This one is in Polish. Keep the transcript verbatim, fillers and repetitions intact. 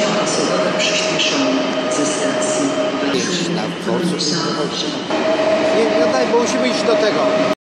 przejścia pasowe przyspieszone ze stacji Jedź na dworcu. Warszawa. Nie, no daj, bo musimy iść do tego.